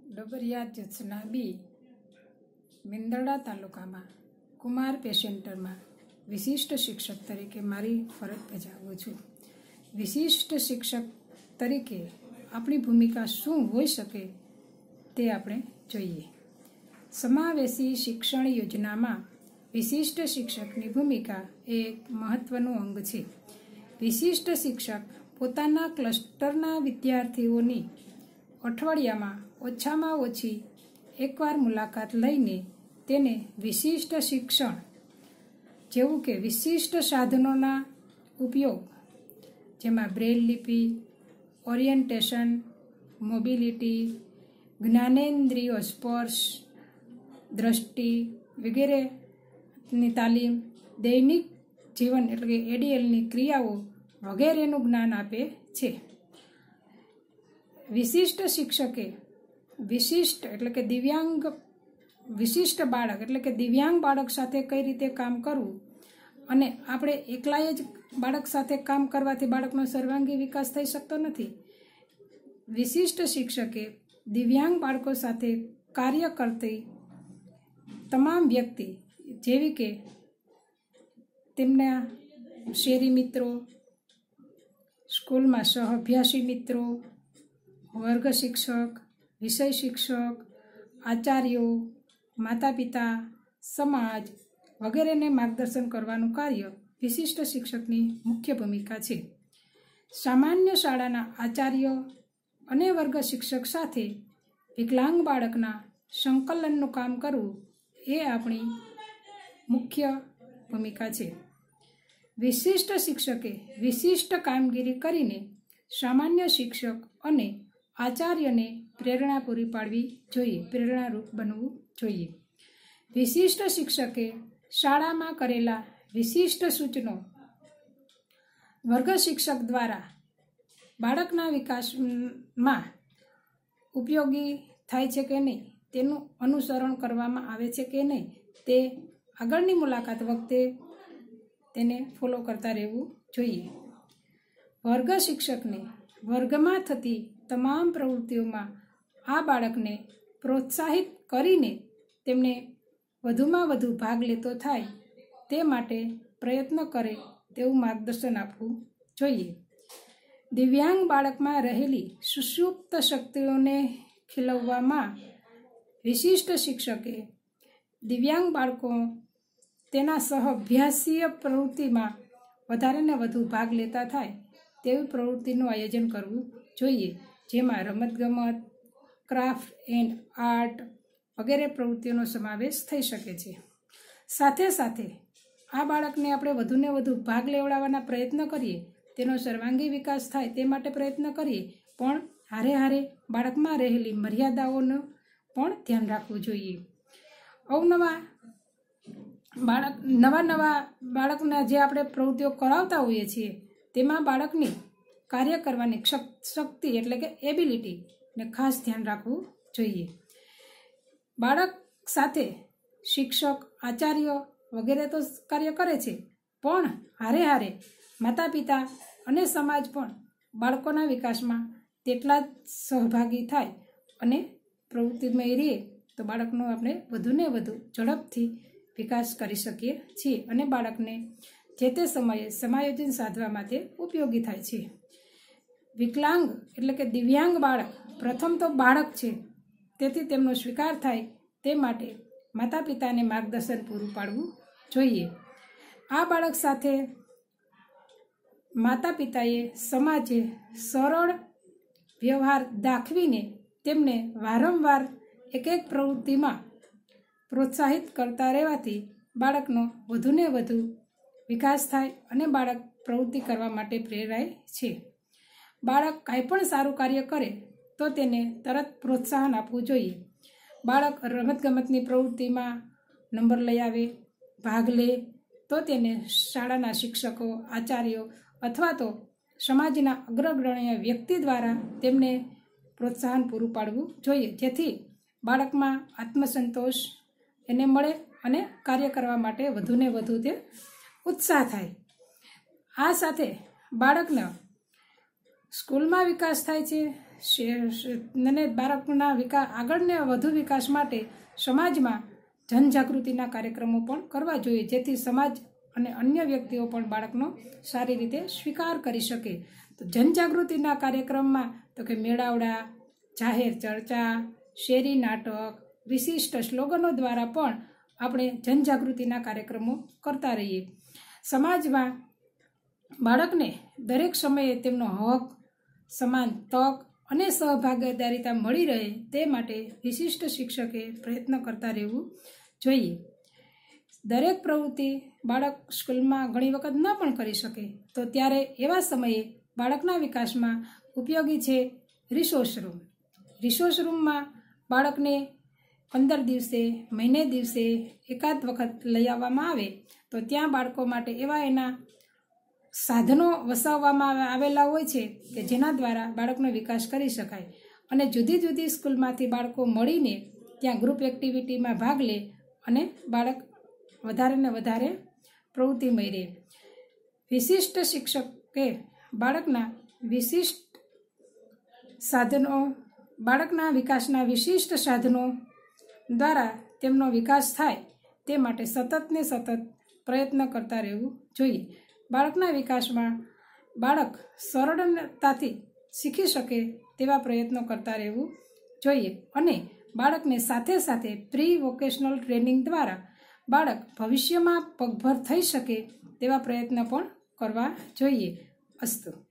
ડબરિયા જત્સના બી મેંદરડા તાલુકામાં કુમાર પે સેન્ટરમાં વિશિષ્ટ શિક્ષક તરીકે મારી ફરજ બજાવું છું. વિશિષ્ટ શિક્ષક તરીકે આપણી ભૂમિકા શું હોઈ શકે તે આપણે જોઈએ. સમાવેશી શિક્ષણ યોજનામાં વિશિષ્ટ શિક્ષકની ભૂમિકા એ એક મહત્વનું અંગ છે. વિશિષ્ટ શિક્ષક પોતાના ક્લસ્ટરના વિદ્યાર્થીઓની અઠવાડિયામાં ઓછામાં ઓછી એકવાર મુલાકાત લઈને તેને વિશિષ્ટ શિક્ષણ જેવું કે વિશિષ્ટ સાધનોના ઉપયોગ, જેમાં બ્રેલ લિપિ, ઓરિએન્ટેશન, મોબિલિટી, જ્ઞાનેન્દ્રિયો સ્પર્શ, દ્રષ્ટિ વગેરેની તાલીમ, દૈનિક જીવન એટલે કે એડીએલની ક્રિયાઓ વગેરેનું જ્ઞાન આપે છે. વિશિષ્ટ શિક્ષકે વિશિષ્ટ એટલે કે વિશિષ્ટ બાળક એટલે કે દિવ્યાંગ બાળક સાથે કઈ રીતે કામ કરવું, અને આપણે એકલાએ જ બાળક સાથે કામ કરવાથી બાળકનો સર્વાંગી વિકાસ થઈ શકતો નથી. વિશિષ્ટ શિક્ષકે દિવ્યાંગ બાળકો સાથે કાર્ય કરતી તમામ વ્યક્તિ, જેવી કે તેમના શેરી મિત્રો, સ્કૂલમાં સહઅભ્યાસી મિત્રો, વર્ગ શિક્ષક, વિષય શિક્ષક, આચાર્યો, માતા પિતા, સમાજ વગેરેને માર્ગદર્શન કરવાનું કાર્ય વિશિષ્ટ શિક્ષકની મુખ્ય ભૂમિકા છે. સામાન્ય શાળાના આચાર્ય અને વર્ગ શિક્ષક સાથે વિકલાંગ બાળકના સંકલનનું કામ કરવું એ આપણી મુખ્ય ભૂમિકા છે. વિશિષ્ટ શિક્ષકે વિશિષ્ટ કામગીરી કરીને સામાન્ય શિક્ષક અને આચાર્યને પ્રેરણા પૂરી પાડવી જોઈએ, પ્રેરણારૂપ બનવું જોઈએ. વિશિષ્ટ શિક્ષકે શાળામાં કરેલા વિશિષ્ટ સૂચનો વર્ગ શિક્ષક દ્વારા બાળકના વિકાસમાં ઉપયોગી થાય છે કે નહીં, તેનું અનુસરણ કરવામાં આવે છે કે નહીં, તે આગળની મુલાકાત વખતે તેને ફોલો કરતા રહેવું જોઈએ. વર્ગ શિક્ષકને વર્ગમાં થતી તમામ પ્રવૃત્તિઓમાં આ બાળકને પ્રોત્સાહિત કરીને તેમને વધુમાં વધુ ભાગ લેતો થાય તે માટે પ્રયત્ન કરે તેવું માર્ગદર્શન આપવું જોઈએ. દિવ્યાંગ બાળકમાં રહેલી સુષુપ્ત શક્તિઓને ખીલવવામાં વિશિષ્ટ શિક્ષકે દિવ્યાંગ બાળકો તેના સહઅભ્યાસીય પ્રવૃત્તિમાં વધારે ને વધુ ભાગ લેતા થાય તેવી પ્રવૃત્તિનું આયોજન કરવું જોઈએ, જેમાં રમતગમત, ક્રાફ્ટ એન્ડ આર્ટ વગેરે પ્રવૃત્તિઓનો સમાવેશ થઈ શકે છે. સાથે સાથે આ બાળકને આપણે વધુને વધુ ભાગ લેવડાવવાના પ્રયત્ન કરીએ, તેનો સર્વાંગી વિકાસ થાય તે માટે પ્રયત્ન કરીએ, પણ હારે હારે બાળકમાં રહેલી મર્યાદાઓનું પણ ધ્યાન રાખવું જોઈએ. નવા બાળકના જે આપણે પ્રવૃત્તિઓ કરાવતા હોઈએ છીએ તેમાં બાળકની કાર્ય કરવાની શક્તિ એટલે કે એબિલિટીને ખાસ ધ્યાન રાખવું જોઈએ. બાળક સાથે શિક્ષક, આચાર્ય વગેરે તો કાર્ય કરે છે, પણ હારે હારે માતા પિતા અને સમાજ પણ બાળકોના વિકાસમાં તેટલા જ સહભાગી થાય અને પ્રવૃત્તિમાં રહીએ તો બાળકનો આપણે વધુને વધુ ઝડપથી વિકાસ કરી શકીએ છીએ અને બાળકને જે તે સમયે સમાયોજન સાધવા માટે ઉપયોગી થાય છે. વિકલાંગ એટલે કે દિવ્યાંગ બાળક પ્રથમ તો બાળક છે, તેથી તેમનો સ્વીકાર થાય તે માટે માતા પિતાને માર્ગદર્શન પૂરું પાડવું જોઈએ. આ બાળક સાથે માતા પિતાએ સમાજે સરળ વ્યવહાર દાખવીને તેમને વારંવાર એક પ્રવૃત્તિમાં પ્રોત્સાહિત કરતા રહેવાથી બાળકનો વધુને વધુ વિકાસ થાય અને બાળક પ્રવૃત્તિ કરવા માટે પ્રેરાય છે. બાળક કાંઈ પણ સારું કાર્ય કરે તો તેને તરત પ્રોત્સાહન આપવું જોઈએ. બાળક રમતગમતની પ્રવૃત્તિમાં નંબર લઈ આવે, ભાગ લે તો તેને શાળાના શિક્ષકો, આચાર્યો અથવા તો સમાજના અગ્રગણ્ય વ્યક્તિ દ્વારા તેમને પ્રોત્સાહન પૂરું પાડવું જોઈએ, જેથી બાળકમાં આત્મસંતોષ એને મળે અને કાર્ય કરવા માટે વધુને વધુ તે ઉત્સાહ થાય. આ સાથે બાળકને સ્કૂલમાં વિકાસ થાય છે અને બાળકના આગળને વધુ વિકાસ માટે સમાજમાં જનજાગૃતિના કાર્યક્રમો પણ કરવા જોઈએ, જેથી સમાજ અને અન્ય વ્યક્તિઓ પણ બાળકનો સારી રીતે સ્વીકાર કરી શકે. તો જનજાગૃતિના કાર્યક્રમમાં તો કે મેળાવડા, જાહેર ચર્ચા, શેરી નાટક, વિશિષ્ટ સ્લોગનો દ્વારા પણ આપણે જનજાગૃતિના કાર્યક્રમો કરતા રહીએ. સમાજમાં બાળકને દરેક સમયે તેમનો હક, સમાન તક અને સહભાગીદારીતા મળી રહે તે માટે વિશિષ્ટ શિક્ષકે પ્રયત્ન કરતા રહેવું જોઈએ. દરેક પ્રવૃત્તિ બાળક સ્કૂલમાં ઘણી વખત ન પણ કરી શકે, તો ત્યારે એવા સમયે બાળકના વિકાસમાં ઉપયોગી છે રિસોર્સ રૂમ. રિસોર્સ રૂમમાં બાળકને 15 દિવસે, મહિને દિવસે એકાદ વખત લઈ આવવામાં આવે તો ત્યાં બાળકો માટે એવા એના સાધનો વસાવવામાં આવેલા હોય છે કે જેના દ્વારા બાળકનો વિકાસ કરી શકાય. અને જુદી જુદી સ્કૂલમાંથી બાળકો મળીને ત્યાં ગ્રુપ એક્ટિવિટીમાં ભાગ લે અને બાળક વધારે ને વધારે પ્રવૃત્તિમય રહે. વિશિષ્ટ શિક્ષકે બાળકના વિકાસના વિશિષ્ટ સાધનો દ્વારા તેમનો વિકાસ થાય તે માટે સતત ને સતત પ્રયત્ન કરતા રહેવું જોઈએ. બાળકના વિકાસમાં બાળક સરળતાથી શીખી શકે તેવા પ્રયત્નો કરતા રહેવું જોઈએ. અને બાળકને સાથે સાથે પ્રી વોકેશનલ ટ્રેનિંગ દ્વારા બાળક ભવિષ્યમાં પગભર થઈ શકે તેવા પ્રયત્ન પણ કરવા જોઈએ. અસ્તુ.